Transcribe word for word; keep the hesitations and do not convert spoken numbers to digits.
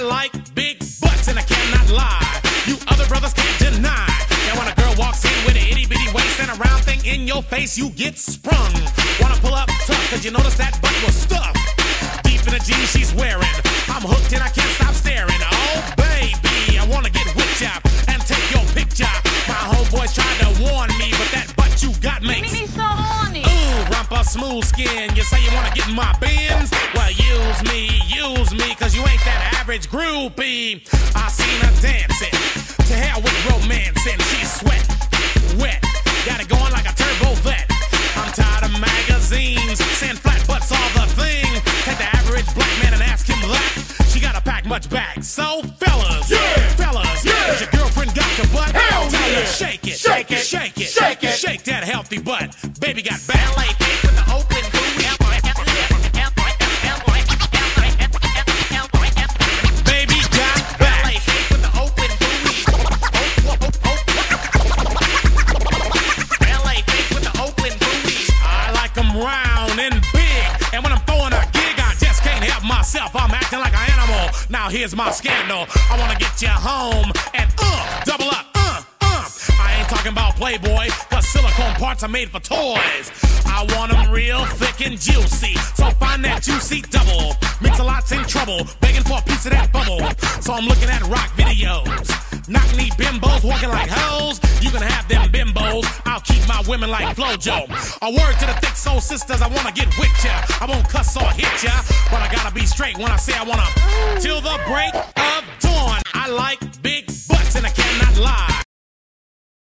I like big butts and I cannot lie. You other brothers can't deny. And when a girl walks in with an itty bitty waist and a round thing in your face, you get sprung. Wanna pull up tough, cause you notice that butt was stuffed deep in the jeans she's wearing. I'm hooked and I can't stop staring. Oh baby, I wanna get whipped up and take your picture. My homeboys tried to warn me, but that butt you got makes me so horny. Ooh, rumpa smooth skin. You say you wanna get in my bins? Well, use me, use me, cause you ain't that average groupie. I seen her dancing, to hell with romancing. She's sweat, wet, got it going like a turbo vet. I'm tired of magazines saying flat butts all the thing. Take the average black man and ask him that. She gotta pack much back. So fellas, yeah, fellas, yeah, has your girlfriend got your butt? Hell Tell yeah. her shake it, Shake it, shake it, shake it. shake that healthy butt. Baby got ballet feet with the open booty. Baby got ballet feet with the open booty. Ballet feet with the open booty. I like them round and big, and when I'm throwing a gig, I just can't help myself. I'm acting like an animal. Now here's my scandal. I wanna get you home and uh, double up, uh, uh. I ain't talking about Playboy, cause silicone parts are made for toys. I want them real thick and juicy, so find that juicy double. Mix a lot's in trouble, begging for a piece of that bubble. So I'm looking at rock videos, knock-knee bimbos walking like hoes. You can have them bimbos, I'll keep my women like Flojo. A word to the thick soul sisters, I wanna get with ya. I won't cuss or hit ya, but I gotta be straight when I say I wanna. Till the break of dawn, I like big butts and I cannot lie.